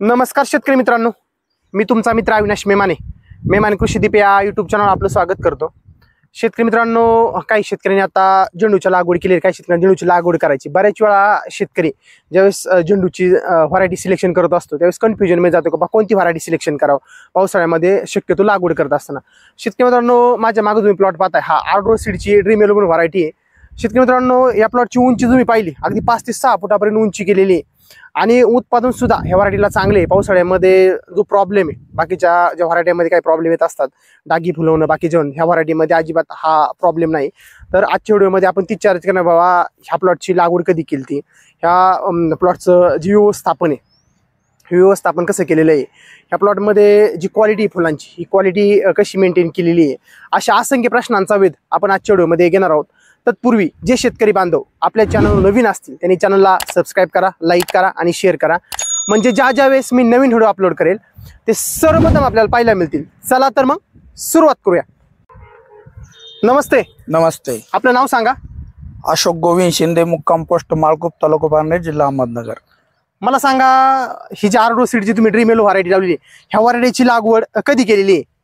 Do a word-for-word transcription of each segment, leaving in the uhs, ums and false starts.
नमस्कार शेतकरी मित्रांनो, मी तुमचा मित्र अविनाश मेमाने मेमाने कृषीदीप या यूट्यूब चॅनल आपलं स्वागत करतो। शेतकरी मित्रांनो, काही शेतकऱ्यांनी आता झेंडूच्या लागवड केली, काही शेतकऱ्यांनी झेंडूची लागवड करायची। बऱ्याच वेळा शेतकरी ज्यावेळेस झेंडूची व्हरायटी सिलेक्शन करत असतो त्यावेळेस कन्फ्युजन मध्ये जातो की बा कोणती व्हरायटी सिलेक्शन करावं पावसाळ्यामध्ये शक्यतो लागवड करत असताना। शेतकरी मित्रांनो, माझ्या मागे तुम्ही प्लॉट पाहताय, हा आर्डो सीडची ड्रीम इलेवन व्हरायटी आहे। शेतकरी मित्रांनो, या प्लॉटची उंची तुम्ही पाहिली अगदी पाच ते सहा फुटापर्यंत उंची केलेली आहे आणि उत्पादन सुद्धा ह्या व्हरायटीला चांगले आहे। पावसाळ्यामध्ये जो प्रॉब्लेम आहे, बाकीच्या ज्या व्हरायटीमध्ये काही प्रॉब्लेम येत असतात, डागी फुलवणं बाकी जेवण, ह्या व्हरायटीमध्ये अजिबात हा प्रॉब्लेम नाही। तर आजच्या व्हिडिओमध्ये आपण तीच चर्चा करणार बाबा ह्या प्लॉटची लागवड कधी केली ती, ह्या प्लॉटचं जी व्यवस्थापन आहे हे व्यवस्थापन कसं केलेलं आहे, ह्या प्लॉटमध्ये जी क्वालिटी फुलांची ही क्वालिटी कशी मेंटेन केलेली आहे, अशा असंख्य प्रश्नांचा वेध आपण आजच्या व्हिडिओमध्ये घेणार आहोत। तत्पूर्वी जे शेतकरी बांधव आपल्या चॅनल नवीन असतील त्यांनी चॅनलला सबस्क्राईब करा, लाईक करा आणि शेअर करा, म्हणजे ज्या ज्या वेळेस मी नवीन व्हिडिओ अपलोड करेल ते सर्वप्रथम आपल्याला पाहायला मिळतील। चला तर मग सुरुवात करूया। नमस्ते। नमस्ते। आपलं नाव सांगा। अशोक गोविंद शिंदे, मुक्काम पोस्ट माळकुप, तालुका पारनेर, जिल्हा अहमदनगर। मला सांगा, ही जी आर्डो सीडची तुम्ही ड्रीम इलेवन व्हरायटी लावलेली ह्या व्हरायटीची लागवड कधी केलेली आहे?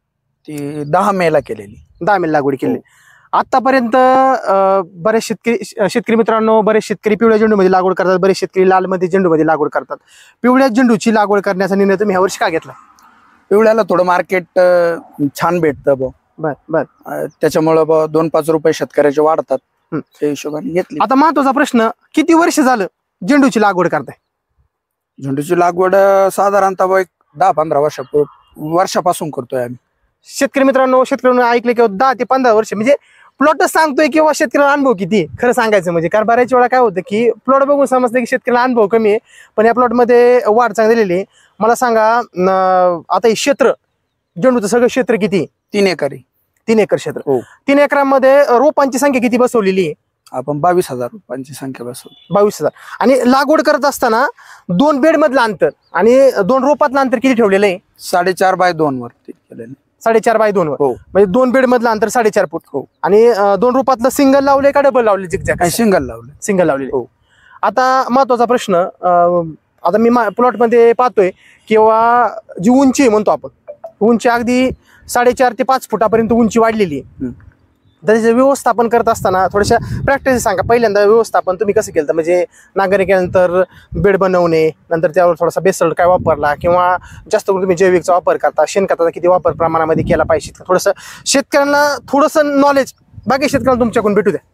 ती दहा मे ला केलेली। दहा मे लागवड केली। आतापर्यंत बरेच शेतकरी शेतकरी मित्रांनो बरेच शेतकरी पिवळ्या झेंडूमध्ये लागवड करतात, बरेच शेतकरी लाल मध्ये झेंडूमध्ये लागवड करतात। पिवळ्या झेंडूची लागवड करण्याचा निर्णय तुम्ही ह्या वर्षी का घेतला? पिवळ्याला थोडं मार्केट छान भेटतं ब बर बर त्याच्यामुळे दोन पाच रुपये शेतकऱ्याचे वाढतात, त्या हिशोबाने घेतली। आता महत्वाचा प्रश्न, किती वर्ष झालं झेंडूची लागवड करताय? झेंडूची लागवड साधारणतः एक दहा पंधरा वर्षा वर्षापासून करतोय आम्ही। शेतकरी मित्रांनो, शेतकऱ्यांना ऐकले की दहा ते पंधरा वर्ष, म्हणजे प्लॉटच सांगतोय किंवा शेतकऱ्याला अनुभव किती खरं सांगायचं म्हणजे, कारण बऱ्याच वेळा काय होतं की प्लॉट बघून समजतं की शेतकऱ्याला अनुभव कमी आहे, पण या प्लॉटमध्ये वाढ चांगली दिलेली आहे। मला सांगा, आता हे क्षेत्र झेंडूचं सगळं क्षेत्र किती? तीन एकर तीन एकर क्षेत्र। तीन एकरामध्ये रोपांची संख्या किती बसवलेली आहे? आपण बावीस हजार रोपांची संख्या बसवली। बावीस हजार। आणि लागवड करत असताना दोन बेड मधलं अंतर आणि दोन रोपातलं अंतर किती ठेवलेलं आहे? साडेचार बाय दोन वरती केलेलं। साडेचार बाय दोन वर, म्हणजे दोन बेड मधलं अंतर साडेचार फूट। हो। आणि दोन रोपातलं सिंगल लावले का डबल लावले? जिगजॅग सिंगल लावले। सिंगल लावले। हो। आता महत्वाचा प्रश्न, आता मी प्लॉट मध्ये पाहतोय किंवा जी उंची म्हणतो आपण, उंची अगदी साडेचार ते पाच फुटापर्यंत उंची वाढलेली आहे। त्याचे व्यवस्थापन करत असताना थोड्याशा प्रॅक्टिस सांगा। पहिल्यांदा व्यवस्थापन तुम्ही कसं केलं, म्हणजे नांगरणी केल्यानंतर बेड बनवणे, नंतर त्यावर थोडासा बेसल काय वापरला, किंवा जास्त करून तुम्ही जैविकचा वापर करता, शेणखताचा किती वापर प्रमाणामध्ये केला पाहिजे, थोडंसं शेतकऱ्यांना थोडंसं नॉलेज बाकी शेतकऱ्यांना तुमच्याकडून भेटू द्या।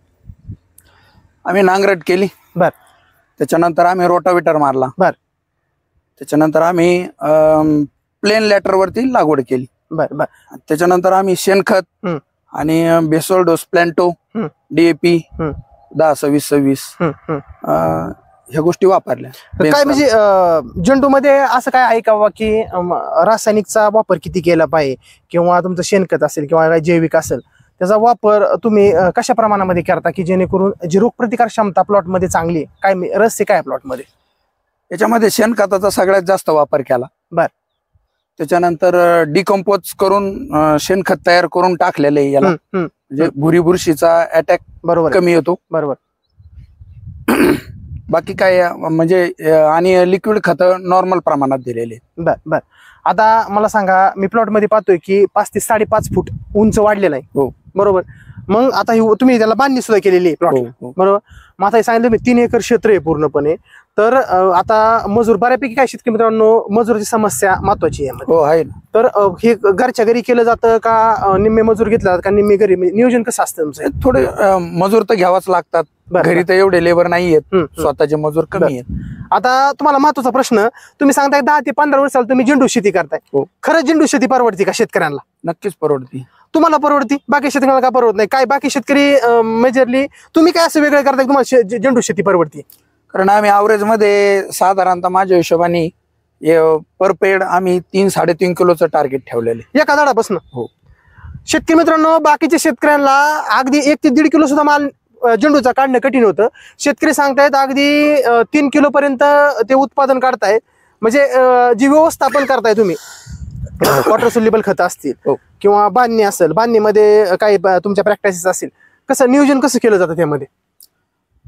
आम्ही नांगरट केली। बर। त्याच्यानंतर आम्ही रोटावेटर मारला। बर। त्याच्यानंतर आम्ही प्लेन लॅटर वरती लागवड केली। बर बर त्याच्यानंतर आम्ही शेणखत आणि बेसोल डोस, प्लॅन्टो, डीएपी दहा सव्वीस सव्वीस ह्या गोष्टी वापरल्या। काय म्हणजे झेंडू मध्ये असं काय आहे का की रासायनिकचा वापर किती केला पाहिजे, किंवा तुमचं शेणखत असेल किंवा जैविक असेल त्याचा वापर तुम्ही कशा प्रमाणामध्ये करता की जेणेकरून जी रोगप्रतिकार क्षमता प्लॉट मध्ये चांगली आहे? काय रहस्य काय प्लॉट मध्ये? याच्यामध्ये शेणखताचा सगळ्यात जास्त वापर केला। बर। त्याच्यानंतर डिकम्पोज करून शेणखत तयार करून टाकलेलं आहे याला, म्हणजे भुरी बुरशीचा अटॅक बरोबर कमी होतो। बरोबर। बाकी काय म्हणजे, आणि लिक्विड खत नॉर्मल प्रमाणात दिलेले। बर बर आता मला सांगा, मी प्लॉट मध्ये पाहतोय की पाच ते साडेपाच फूट उंच वाढलेला आहे। हो। बरोबर। मग आता ही तुम्ही त्याला बांधणी सुद्धा केलेली आहे प्लॉट, बरोबर। मग आता हे सांगितलं मी तीन एकर क्षेत्र आहे पूर्णपणे, तर आता मजूर बऱ्यापैकी काय शेतकरी मित्रांनो, मजुराची समस्या महत्वाची आहे। हो आहे। तर हे घरच्या घरी केलं जातं का निम्मे मजूर घेतला जातात का निम्मे घरी? नियोजन कसं असतं तुमचं? थोडे मजूर तर घ्यावाच लागतात, घरी तर एवढे लेबर नाही आहेत, स्वतःचे मजूर कमी आहेत। आता तुम्हाला महत्वाचा प्रश्न, तुम्ही सांगताय दहा ते पंधरा वर्षाला तुम्ही झेंडू शेती करताय, खरंच झेंडू शेती परवडती का शेतकऱ्यांना? नक्कीच परवडती। तुम्हाला परवडती, बाकी शेतकऱ्याला का परवडत नाही? काय बाकी शेतकरी मेजरली तुम्ही काय असं वेगळं करताय तुम्हाला झेंडू शेती परवडती? कारण आम्ही ॲव्हरेज मध्ये साधारणतः माझ्या हिशोबाने पर पेड आम्ही तीन साडेतीन किलोचं टार्गेट ठेवलेलं एका झाडापासून। हो। शेतकरी मित्रांनो, बाकीच्या शेतकऱ्यांना अगदी एक ते दीड किलो सुद्धा माल झेंडूचा काढणं कठीण होतं। शेतकरी सांगतायत अगदी तीन किलो पर्यंत ते उत्पादन काढतायत, म्हणजे जी व्यवस्थापन करताय तुम्ही, वॉटर सोल्युबल खत असतील किंवा बांधणी असेल, बांधणीमध्ये काही तुमच्या प्रॅक्टिसेस असतील, कसं नियोजन कसं केलं जातं त्यामध्ये?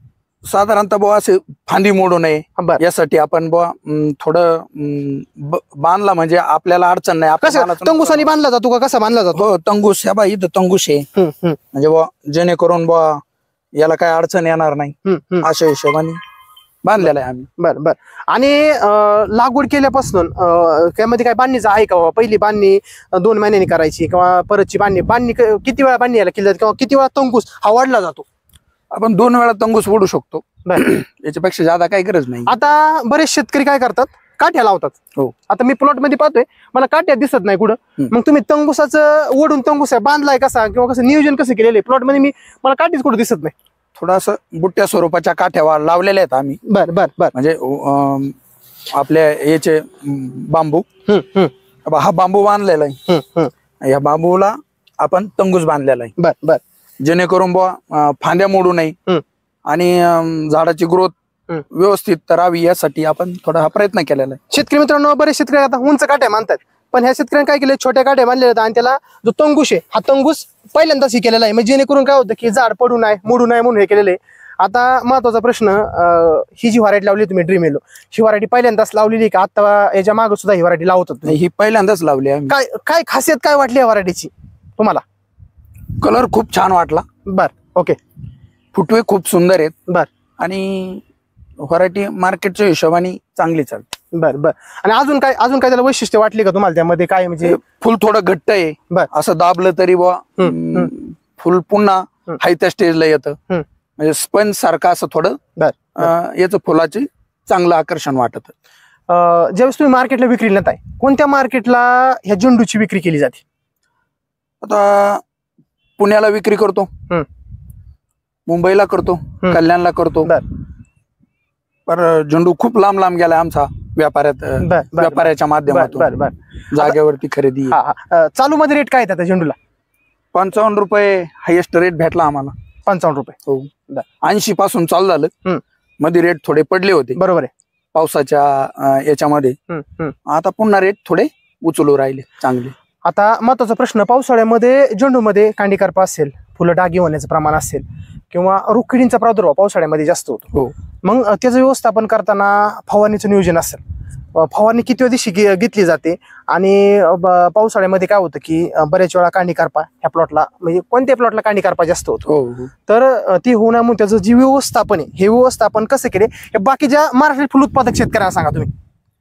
साधारणतः बुवा असे फांदी मोडू नये बरं. यासाठी आपण बुवा अं, थोडं अं, ब- बांधला म्हणजे आपल्याला अडचण नाही. आपल्या कसं मालाचं तंगुसानी बांधला जातो का कसा बांधला जातो? हो, तंगूस ह्या बा इथं तंगूस आहे हम्म, हम्म, म्हणजे बुवा जेणेकरून बुवा याला काय अडचण येणार नाही हम्म, हम्म. अशा हिशोबाने बांधलेला आहे आम्ही. बर बर. आणि अं, लागवड केल्यापासून अं, त्यामध्ये काय बांधणीचं आहे का बाबा? पहिली बांधणी अं, दोन महिन्यांनी करायची किंवा परतची बांधणी बांधणी क- किती वेळा बांधणी याला केली जाते किंवा किती वेळा तंगूस हा वाढला जातो? आपण दोन वेळा तंगूस ओढू शकतो. बर. याच्यापेक्षा ज्यादा काही गरज नाही. आता बरेच शेतकरी काय करतात, काठ्या लावतात. हो. आता मी प्लॉट मध्ये पाहतोय, मला काठ्या दिसत नाही कुठं. हम्म. मग तुम्ही तंगुसाचं ओढून तंगुस बांधलाय कसा किंवा कसं नियोजन कसं केलेलं आहे प्लॉट मध्ये? मी मला काठीच कुठं दिसत नाही. थोडस बुट्ट्या स्वरूपाच्या काठ्या वा- लावलेल्या आहेत आम्ही. बर बर बर. म्हणजे अं, आपल्या याचे अं, बांबू हम्म, हम्म, अब हा बांबू बांधलेला आहे. हम्म, हम्म. या बांबूला आपण तंगूस बांधलेला आहे बर बर. जेणेकरून बुवा अं, फांद्या मोडू नये हम्म. आणि अं, झाडाची ग्रोथ हम्म. व्यवस्थित राहावी यासाठी आपण थोडा हा प्रयत्न केलेला आहे. शेतकरी मित्रांनो, बरेच शेतकरी आता उंच काठ्या मानतात, पण ह्या शेतकऱ्यांनी काय केलं, छोट्या काठ्या बांधलेल्या आहेत आणि त्याला जो तंगुश आहे हा तंगूस पहिल्यांदाच हे केलेला आहे, म्हणजे जेणेकरून काय होतं की झाड पडू नये मोडू नये म्हणून हे केलेलं आहे. आता महत्वाचा प्रश्न, अं, ही जी व्हरायटी लावली तुम्ही ड्रीम येलो, ही व्हरायटी पहिल्यांदाच लावलेली आहे का आता याच्या मागे सुद्धा ही व्हरायटी लावतात तुम्ही? ही पहिल्यांदाच लावली आहे. काय काय खासियत काय वाटली या व्हरायटीची तुम्हाला? कलर खूप छान वाटला. बर. ओके. फुटवे खूप सुंदर आहेत बर आणि व्हरायटी मार्केटच्या हिशोबाने चांगली चालते. बर बर. आणि अजून काय अजून काय त्याला वैशिष्ट्य वाटली का तुम्हाला त्यामध्ये? काय म्हणजे फुल थोडं घट्ट आहे. बर. असं दाबलं तरी बुवा हम्म, फुल पुन्हा हम्म. हाय त्या स्टेजला येतं. हम्म. म्हणजे स्पंज सारखं असं थोडं बर. अं, याचं फुलाचे चांगलं आकर्षण वाटत. अं, ज्यावेळेस तुम्ही मार्केटला विक्री नेताय, कोणत्या मार्केटला ह्या झेंडूची विक्री केली जाते? आता पुण्याला विक्री करतो, हम्म. मुंबईला करतो, कल्याणला करतो. बर. पर झेंडू खूप लांब लांब गेलाय आमचा व्यापाऱ्यात अं, बर, बर, व्यापाऱ्याच्या बर माध्यमातून बर बर. जागेवरती खरेदी. हा हा. अं, चालू मध्ये रेट काय आहे त्या झेंडूला? पंचावन्न रुपये हायेस्ट रेट भेटला आम्हाला. पंचावन्न रुपये. हो. बर. ऐंशी पासून चालू झालं. हम्म. मध्ये रेट थोडे पडले होते बरोबर आहे. पावसाच्या अं, याच्यामध्ये. हम्म, हम्म. आता पुन्हा रेट थोडे उचलू राहिले चांगले. आता महत्वाचा प्रश्न, पावसाळ्यामध्ये झेंडूमध्ये कांडीकारपा असेल, फुलं डागी होण्याचं प्रमाण असेल किंवा रोगकिडींचा प्रादुर्भाव पावसाळ्यामध्ये जास्त होतो. हो. मग अं, त्याचं व्यवस्थापन करताना फवारणीचं नियोजन असेल, अं, फवारणी किती दिवशी घे- घेतली जाते आणि अं, ब- पावसाळ्यामध्ये काय होतं की अं, बऱ्याच वेळा कांडीकारपा ह्या प्लॉटला, म्हणजे कोणत्या प्लॉटला कांडीकारपा जास्त होतो, हो हो. तर अं, ती होण्यामुळे त्याचं जे व्यवस्थापन आहे हे व्यवस्थापन कसं केले हे बाकीच्या महाराष्ट्र फुल उत्पादक शेतकऱ्यांना सांगा तुम्ही.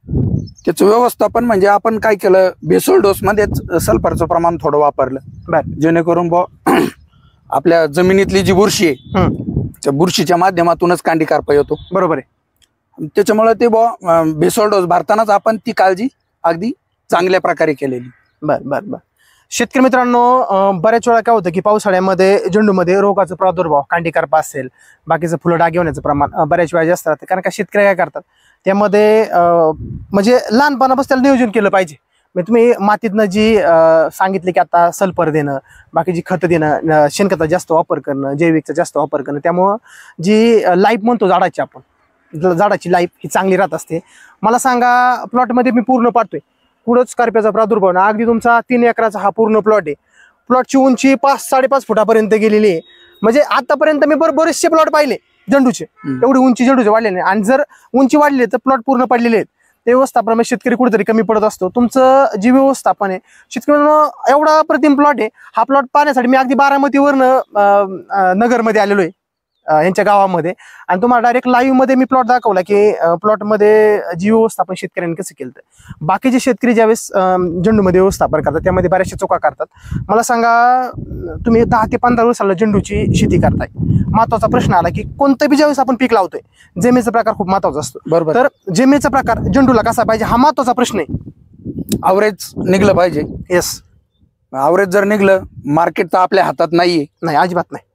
त्याचं व्यवस्थापन म्हणजे आपण काय केलं, बेसोल डोस मध्येच सल्फरचं प्रमाण थोडं वापरलं. बर. जेणेकरून बुवा आपल्या जमिनीतली जी बुरशी आहे हम्म. त्या बुरशीच्या माध्यमातूनच कांडीकारपा येतो. बरोबर आहे. त्याच्यामुळे ते बुवा बेसोल डोस भरतानाच आपण ती काळजी अगदी चांगल्या प्रकारे केलेली. बर बर बर. शेतकरी मित्रांनो, अं, बऱ्याच वेळा काय होतं की पावसाळ्यामध्ये झेंडूमध्ये रोगाचा प्रादुर्भाव, कांडीकारपा असेल, बाकीचं फुलं डाग होण्याचं प्रमाण अं, बऱ्याच वेळा जास्त राहतं. कारण का शेतकरी काय करतात त्यामध्ये अं, म्हणजे लहानपणापासून त्याला नियोजन केलं पाहिजे. म्हणजे तुम्ही मातीतनं जी अं, सांगितले की आता सल्फर देणं, बाकीची खतं देणं, अं, शेणखताचा जास्त वापर करणं, जैविकचा जास्त वापर करणं, त्यामुळं जी लाईफ म्हणतो झाडाची, आपण झाडाची लाईफ ही चांगली राहत असते. मला सांगा, प्लॉटमध्ये मी पूर्ण पाडतोय, पुढंच कार्प्याचा प्रादुर्भाव ना, अगदी तुमचा तीन एकराचा हा पूर्ण प्लॉट आहे. प्लॉटची उंची पाच साडेपाच फुटापर्यंत गेलेली आहे. म्हणजे आतापर्यंत मी बरोबर बरेचसे प्लॉट पाहिले झेंडूचे, हम्म. एवढी उंची झेंडूचे वाढलेले नाही. आणि जर उंची वाढली तर प्लॉट पूर्ण पडलेले आहेत. ते व्यवस्थापन शेतकरी कुठेतरी कमी पडत असतो. तुमचं जे व्यवस्थापन आहे शेतकऱ्यांना, एवढा प्रतिम प्लॉट आहे. हा प्लॉट पाहण्यासाठी मी अगदी बारामतीवरनं अं, अं, नगरमध्ये आलेलो आहे, अं, यांच्या गावामध्ये, आणि तुम्हाला डायरेक्ट लाईव्ह मध्ये मी प्लॉट दाखवला की प्लॉटमध्ये जी व्यवस्थापन शेतकऱ्यांनी कसं केलं. बाकीचे शेतकरी ज्यावेळेस अं, झेंडूमध्ये व्यवस्थापन करतात त्यामध्ये बऱ्याचशा चुका करतात. मला सांगा, तुम्ही दहा ते पंधरा वर्षाला झेंडूची शेती करताय, महत्वाचा प्रश्न आला की कोणतं बी ज्यावेळेस आपण पीक लावतोय, जमिनीचा प्रकार खूप महत्वाचा असतो. बरोबर. तर जमिनीचा प्रकार झेंडूला कसा पाहिजे हा महत्वाचा प्रश्न आहे. अवरेज निघलं पाहिजे. येस. अवरेज जर निघलं, मार्केट तर आपल्या हातात नाहीये. नाही, अजिबात नाही.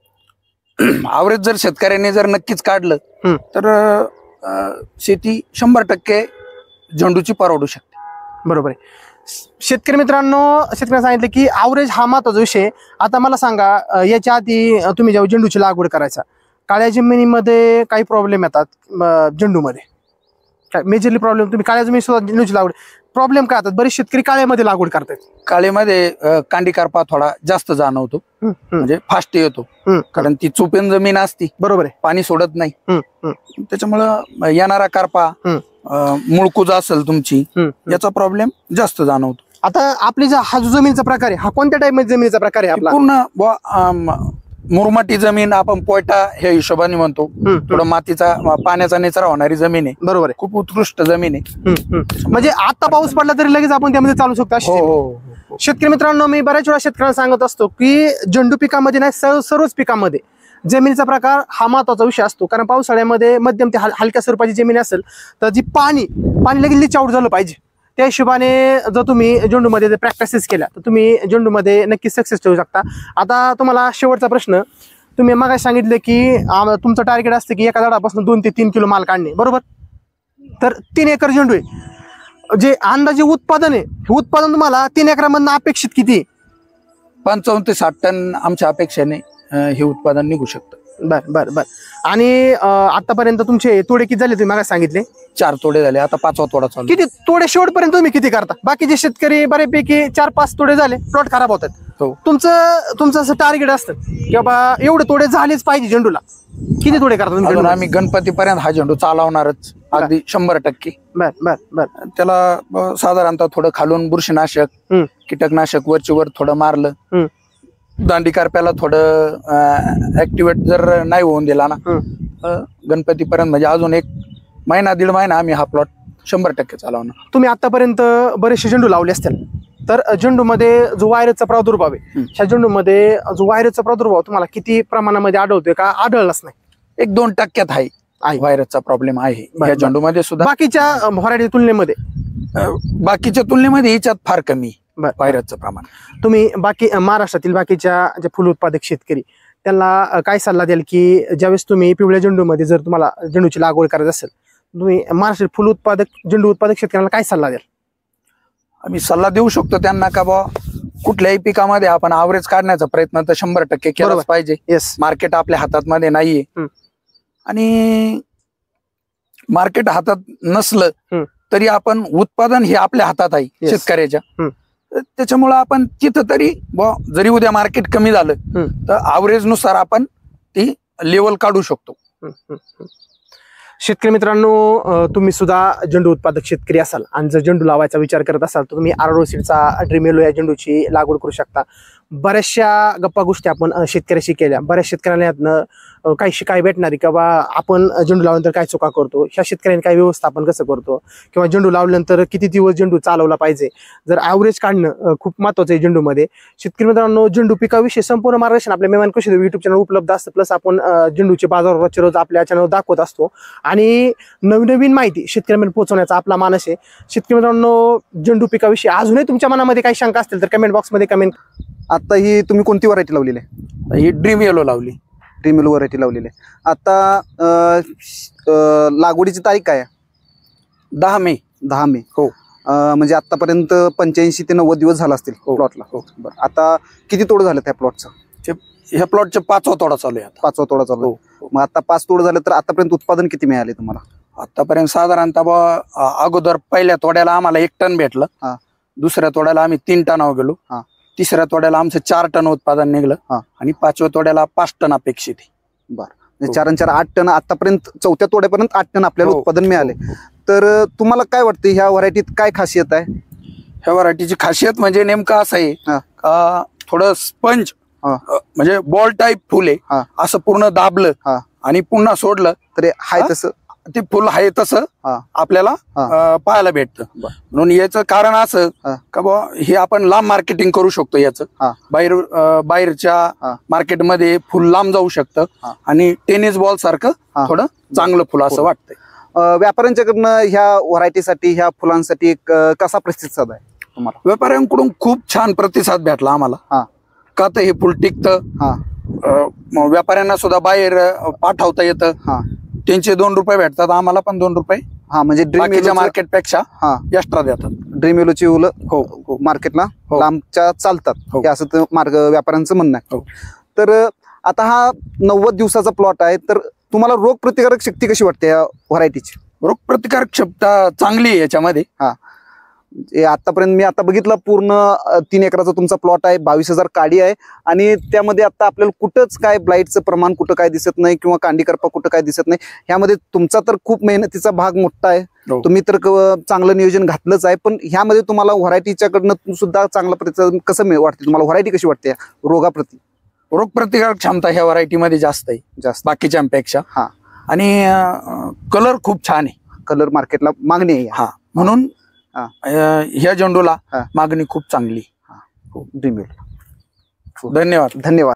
अवरेज जर शेतकऱ्यांनी जर नक्कीच काढलं हम्म. तर अं, शेती शंभर टक्के झेंडूची परवडू शकते. बरोबर आहे. शेतकरी मित्रांनो, शेतकऱ्यांना सांगितलं की अवरेज हा महत्वाचा विषय. आता मला सांगा, अं, याच्या आधी अं, तुम्ही जेव्हा झेंडूची लागवड करायचा, काळ्या जमिनीमध्ये काही प्रॉब्लेम येतात, अं, झेंडूमध्ये काय मेजरली प्रॉब्लेम, तुम्ही काळ्या जमिनी सुद्धा झेंडूची लागवड, प्रॉब्लेम काय होतात? बरेच शेतकरी काळ्यामध्ये लागवड करतात. काळेमध्ये अ, कांडी करपा थोडा जास्त जाणवतो, हम्म, हम्म, म्हणजे फास्ट येतो, हम्म. कारण ती चुपेन जमीन असती, बरोबर आहे. पाणी सोडत नाही. हम्म, हम्म, त्याच्यामुळं येणारा करपा, हम्म. अ, मुळकूज असेल तुमची, हम्म, हम्म. याचा प्रॉब्लेम जास्त जाणवतो. आता आपली जो हा जो जमिनीचा प्रकार आहे, हा कोणत्या टाईप मध्ये जमिनीचा प्रकार आहे आपला? पूर्ण बुवा, अम, मुरमाटी जमीन आपण पोयटा ह्या हिशोबाने म्हणतो. हम्म, थोडं मातीचा पाण्याचा निचरा होणारी जमीन आहे, बरोबर आहे. खूप उत्कृष्ट जमीन आहे. हम्म, हम्म. म्हणजे आता पाऊस पडला तरी लगेच आपण त्यामध्ये चालू शकतो अशी हो जमीन. हो शेतकरी मित्रांनो, मी बऱ्याच वेळा शेतकऱ्यांना सांगत असतो की झेंडू पिकामध्ये नाही, सर्व सर्वच पिकामध्ये जमिनीचा प्रकार हा महत्वाचा विषय असतो. कारण पावसाळ्यामध्ये मध्यम ते हल- हलक्या स्वरूपाची जमीन असेल तर जी पाणी पाणी लगेच लिच आउट झालं पाहिजे. त्या हिशोबाने जर तुम्ही झेंडूमध्ये जर प्रॅक्टिसेस केल्या तर तुम्ही झेंडूमध्ये नक्कीच सक्सेस ठेवू शकता. आता तुम्हाला शेवटचा प्रश्न, तुम्ही मग सांगितलं की आम- तुमचं टार्गेट असतं की एका झाडापासून दोन ते तीन किलो माल काढणे, बरोबर? तर तीन एकर झेंडू आहे, जे अंदाजे उत्पादन आहे, हे उत्पादन तुम्हाला तीन एकरामधनं अपेक्षित किती आहे? पंचावन्न ते साठ टन आमच्या अपेक्षेने अ, हे उत्पादन निघू शकतं. बर बर बर. आणि अं, आतापर्यंत तुमचे तोडे किती झाले तुम्ही मला सांगितले? चार तोडे झाले, आता पाचवा तोडा चालू. किती तोडे शेवटपर्यंत तुम्ही किती करता? बाकीचे शेतकरी बऱ्यापैकी चार पाच तोडे झाले प्लॉट खराब होतात. हो. तुमचं तुमचं असं टार्गेट असतं की बाबा एवढे तोडे झालेच पाहिजे झेंडूला, किती तोडे करता तुम्ही अजून झेंडूला? आम्ही गणपतीपर्यंत हा झेंडू चालवणारच, अगदी शंभर टक्के. बर बर बर. त्याला अ, साधारणतः थोडं खालून बुरशीनाशक, हम्म, कीटकनाशक वरची वर थोडं मारलं, हम्म, दांडी करप्याला थोडं ऍक्टिवेट जर नाही होऊन दिला ना, हम्म. अ, गणपतीपर्यंत म्हणजे अजून एक महिना दीड महिना आम्ही हा प्लॉट शंभर टक्के चालवणार. तुम्ही आतापर्यंत बरेचसे झेंडू लावले असतील, तर झेंडूमध्ये जो व्हायरसचा प्रादुर्भाव आहे, हम्म. ह्या झेंडूमध्ये जो व्हायरसचा प्रादुर्भाव तुम्हाला किती प्रमाणामध्ये आढळतोय का आढळलाच नाही? एक दोन टक्क्यात आहे आहे. व्हायरसचा प्रॉब्लेम आहे बर, या बर. झेंडूमध्ये सुद्धा. बाकीच्या व्हरायटी तुलनेमध्ये अ, बाकीच्या तुलनेमध्ये याच्यात फार कमी बर. व्हायरसचं प्रमाण. तुम्ही बाकी महाराष्ट्रातील बाकीच्या जे फुल उत्पादक शेतकरी त्यांना अ, काय सल्ला द्याल की ज्यावेळेस तुम्ही पिवळ्या झेंडूमध्ये जर तुम्हाला झेंडूची लागवड करायची असेल, तुम्ही महाराष्ट्रातील फुल उत्पादक झेंडू उत्पादक शेतकऱ्यांना काय सल्ला द्याल? आम्ही सल्ला देऊ शकतो त्यांना का बा कुठल्याही पिकामध्ये आपण ॲव्हरेज काढण्याचा प्रयत्न तर शंभर टक्के केलाच बरोबर. पाहिजे. येस. मार्केट आपल्या हातात मध्ये नाहीये, हम्म. आणि मार्केट हातात नसलं हम्म. तरी आपण उत्पादन हे आपल्या हातात आहे Yes. शेतकऱ्याच्या. हम्म. त्याच्यामुळं आपण तिथं तरी बुवा जरी उद्या मार्केट कमी झालं हम्म. तर ॲव्हरेज नुसार आपण ती लेवल काढू शकतो. हम्म, हम्म, हम्म. शेतकरी मित्रांनो, अ, तुम्ही सुद्धा झेंडू उत्पादक शेतकरी असाल आणि जर झेंडू लावायचा विचार करत असाल तर तुम्ही आरोडो सीडचा ड्रीम येलो या झेंडूची लागवड करू शकता. बऱ्याचशा गप्पा गोष्टी आपण अ, शेतकऱ्याशी केल्या. बऱ्याच शेतकऱ्यांना यातनं अ, काही शिकाय भेटणारी की बा आपण झेंडू लावल्यानंतर काय चुका करतो, ह्या शेतकऱ्यांनी काय व्यवस्थापन कसं करतो, किंवा झेंडू लावल्यानंतर किती दिवस झेंडू चालवला पाहिजे, जर ॲव्हरेज काढणं अ, खूप महत्त्वाचं आहे झेंडूमध्ये. शेतकरी मित्रांनो, झेंडू पिकाविषयी संपूर्ण मार्गदर्शन आपल्या मेहमान कृषी युट्यूब चॅनल उपलब्ध असतं. प्लस आपण अ, झेंडूचे बाजार रोजचे रोज आपल्या चॅनलवर दाखवत असतो आणि नवीन नवीन माहिती शेतकऱ्यांपर्यंत पोहोचवण्याचा आपला मानस आहे. शेतकरी मित्रांनो, झेंडू पिकाविषयी अजूनही तुमच्या मनामध्ये काही शंका असतील तर कमेंट बॉक्समध्ये कमेंट. आता ही तुम्ही कोणती व्हरायटी लावलेली आहे? ही ड्रीम येलो लावली. ड्रीम येलो व्हरायटी लावलेली आहे. आता अं, अं, लागवडीची तारीख काय आहे? दहा मे. दहा मे. हो. अं, म्हणजे आतापर्यंत पंच्याऐंशी ते नव्वद दिवस झाला असतील हो. प्लॉटला. हो. बरं, आता किती तोड झालं त्या प्लॉटचं? ह्या प्लॉटचा पाचवा तोडा चालू आहे आता. पाचवा तोडा चालू आहे. हो. मग आता पाच तोड झालं तर आतापर्यंत उत्पादन किती मिळाले तुम्हाला? आतापर्यंत साधारणतः बुवा, अ, अगोदर पहिल्या तोड्याला आम्हाला एक टन भेटलं. हा. दुसऱ्या तोड्याला आम्ही तीन टनावर गेलो. हा. तिसऱ्या तोड्याला आमचं चार टन उत्पादन निघलं. हा. आणि पाचव्या तोड्याला पाच टन अपेक्षित आहे. बरं, म्हणजे हो. चार आणि चार आठ टन आतापर्यंत, चौथ्या तोड्यापर्यंत आठ टन आपल्याला हो. उत्पादन मिळाले. हो. तर अं, तुम्हाला काय वाटतं ह्या व्हरायटीत काय खासियत आहे? ह्या व्हरायटीची खासियत म्हणजे नेमकं असं आहे हा. का थोडं स्पंज, हा. अ, म्हणजे बॉल टाईप फुल आहे. हा. असं पूर्ण दाबलं हा. आणि पुन्हा सोडलं तर हाय हा? तसं ते फुल आहे तसं हा. आपल्याला हा. अ, पाहायला भेटतं. बर. म्हणून याचं कारण असं हा. का बुवा हे आपण लांब मार्केटिंग करू शकतो याचं. हा. बाहेर अ, बाहेरच्या हा. मार्केटमध्ये फुल लांब जाऊ शकतं. हा. आणि टेनिस बॉल सारखं हा. थोडं चांगलं फुल असं हो. वाटतंय. अं, व्यापाऱ्यांच्याकडनं ह्या व्हरायटीसाठी, ह्या फुलांसाठी एक अं, कसा प्रतिसाद आहे तुम्हाला? व्यापाऱ्यांकडून खूप छान प्रतिसाद भेटला आम्हाला. हा. का तर हे फुल टिकतं. हा. अ, म, व्यापाऱ्यांना सुद्धा बाहेर अ, पाठवता येतं. हा. त्यांचे दोन रुपये भेटतात, आम्हाला पण दोन रुपये हा, म्हणजे ड्रीम बाकीच्या मार्केटपेक्षा हा एक्स्ट्रा देतात. ड्रीम येलोची उल हो. मार्केटला हो. लांबच्या चालतात, हो. हे असं ते मार्ग व्यापाऱ्यांचं म्हणणं आहे. हो. तर अं, आता हा नव्वद दिवसाचा प्लॉट आहे, तर तुम्हाला रोग प्रतिकारक शक्ती कशी वाटते या व्हरायटीची? रोग प्रतिकारक क्षमता चांगली आहे याच्यामध्ये. हे आतापर्यंत मी आता बघितलं पूर्ण अ, तीन एकराचा तुमचा प्लॉट आहे, बावीस हजार काडी आहे आणि त्यामध्ये आता आपल्याला कुठंच काय ब्लाईटचं प्रमाण कुठं काय दिसत नाही किंवा कांडी करपा कुठं काय दिसत नाही. ह्यामध्ये तुमचा तर खूप मेहनतीचा भाग मोठा आहे. हो. तुम्ही तर क- चांगलं नियोजन घातलंच आहे, पण ह्यामध्ये तुम्हाला व्हरायटीच्याकडनं सुद्धा चांगला प्रतिसाद कसं मिळ- वाटते तुम्हाला? व्हरायटी कशी वाटते रोगाप्रती? रोग प्रतिकारक क्षमता ह्या व्हरायटी मध्ये जास्त आहे जास्त बाकीच्यांपेक्षा. हा. आणि कलर खूप छान आहे. कलर मार्केटला मागणी आहे. हा म्हणून हा. अं, ह्या झेंडूला हा. मागणी खूप चांगली. ड्रीम धन्यवाद. धन्यवाद.